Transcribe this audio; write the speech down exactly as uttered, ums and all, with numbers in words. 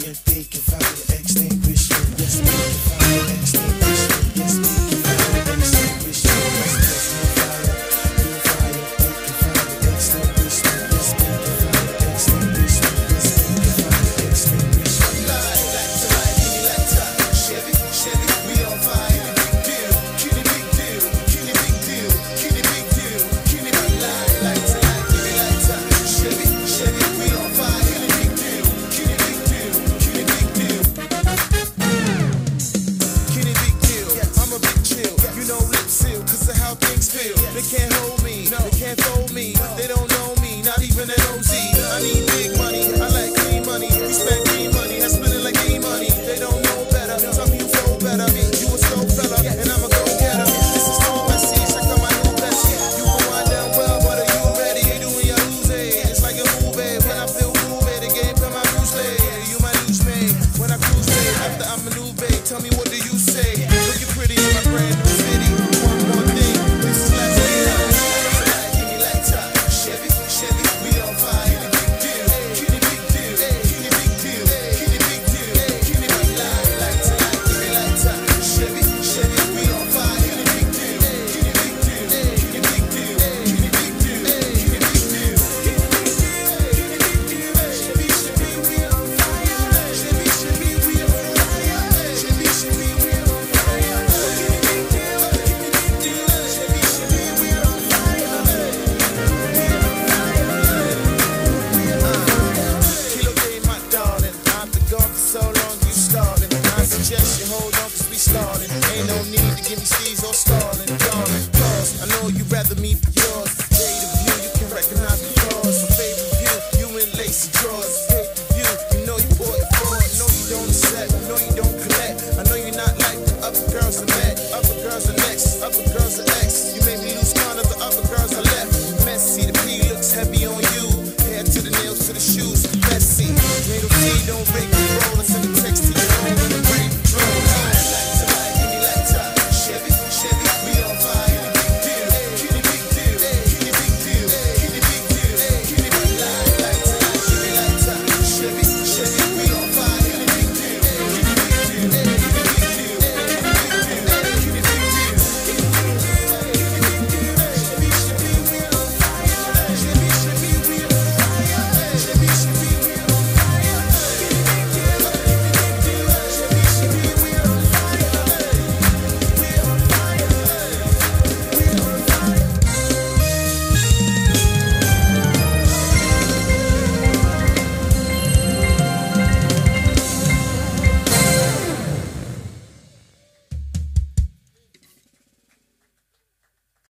fire, they can fire, extinguish you. Yes, we can fire, extinguish you. Yes, we can fire, extinguish you. Yes, yes, we fire, we fire, they can fire, extinguish you. Yes, we can fire, extinguish you. Yes, we can fire, extinguish you. Light, light to light, give me light top. Chevy, Chevy, we on fire. Big deal, kitty big deal, kitty big deal, kitty big deal, kitty big light, light to light, give me light top. Chevy, Chevy, we on fire. Big deal, kitty big deal, kitty big deal, kitty big deal. I'm a big chill, you know lip seal, 'cause of how things feel. They can't hold me, they can't fold me, they don't know me, not even an O Z. I need big money, I like clean money. We spend green money, I spend it like e money. They don't know better, tell me you flow better. You a slow fella, and I'm a go-getter. This is no messy, check out my new Bessie. You can wind down well, but are you ready? Doing your lose it, it's like a movie. When I feel groovy, the game come out loosely. You my news mate, when I cruise babe, after I maneuver, tell me what do you say? Looking pretty in my brand new city. One more thing, this is last night. Give me light top, Chevy, Chevy, we on fire. Big deal, kitty big deal, kitty big deal, kitty big deal, kitty big light, light to light, give me light top, Chevy, Chevy, we on fire. Big deal, kitty big deal, kitty big deal, kitty big deal, kitty big deal, kitty big deal, Chevy, Chevy, we on fire. Chevy, Chevy, we on fire. Chevy, Chevy, we on fire. Kitty big deal, kitty big deal, Chevy, Chevy, we on fire. Kilo Day, my darling. I've been gone for so long, you stalling. I suggest you hold on, 'cause we starting. Ain't no need to give me C's or stalling, darling. Cause I know you'd rather me for yours. Shade of you, you can recognize the flaws. My favorite view, you in lacy drawers. Hate the view, you know you bought it for. I know you don't accept, I know you don't collect. I know you're not like the other girls I met. Other girls are next, other girls are X. You made me lose count of the other girls I left. Messy, the P looks heavy